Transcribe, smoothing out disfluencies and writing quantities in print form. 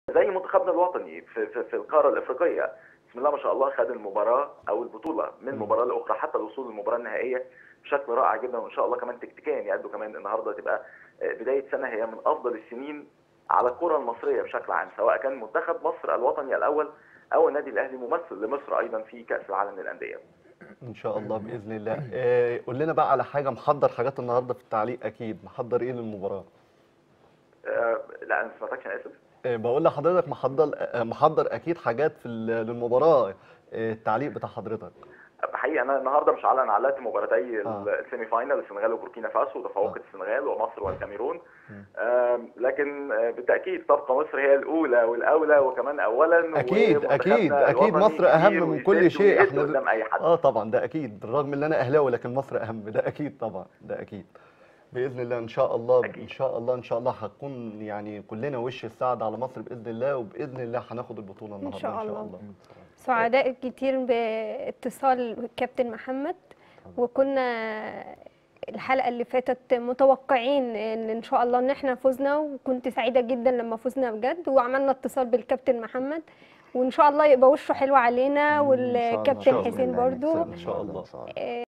زي منتخبنا الوطني في القاره الافريقيه، بسم الله ما شاء الله، خد المباراه او البطوله من مباراه لاخرى حتى الوصول للمباراه النهائيه بشكل رائع جدا، وان شاء الله كمان تكتيكيا يأدوا كمان النهارده تبقى بدايه سنه هي من افضل السنين على الكره المصريه بشكل عام، سواء كان منتخب مصر الوطني الاول او النادي الاهلي ممثل لمصر ايضا في كاس العالم للانديه. ان شاء الله باذن الله. قول لنا بقى على حاجه، محضر حاجات النهارده في التعليق، اكيد محضر ايه للمباراه؟ لا انا ما سمعتكش، انا اسف. بقول لحضرتك محضر اكيد حاجات في للمباراه، التعليق بتاع حضرتك. حقيقة أنا النهارده مش هعلن على مباراتي اه السيمي فاينال، السنغال وبوركينا فاسو، وتفوق اه السنغال ومصر والكاميرون. مم. لكن بالتأكيد تبقى مصر هي الأولى والأولى وكمان أولا، اكيد اكيد ومنتخبنا اكيد، الوطني مصر اهم كبير من كل ويسد شيء. ويهد احنا قدام أي حد. طبعا ده اكيد، بالرغم ان انا اهلاوي لكن مصر اهم، ده اكيد طبعا، ده اكيد. باذن الله ان شاء الله، ان أكيد شاء الله ان شاء الله هتكون يعني كلنا وش السعد على مصر باذن الله، وباذن الله هناخد البطوله ان النهارده شاء ان شاء الله. الله. سعداء كتير باتصال الكابتن محمد، وكنا الحلقة اللي فاتت متوقعين ان شاء الله ان احنا فزنا، وكنت سعيدة جدا لما فزنا بجد، وعملنا اتصال بالكابتن محمد، وان شاء الله يبقى وشه حلو علينا، ان شاء الله والكابتن باذن حسين الله برضو. نكسب ان شاء النهارده ان الله. شاء الله.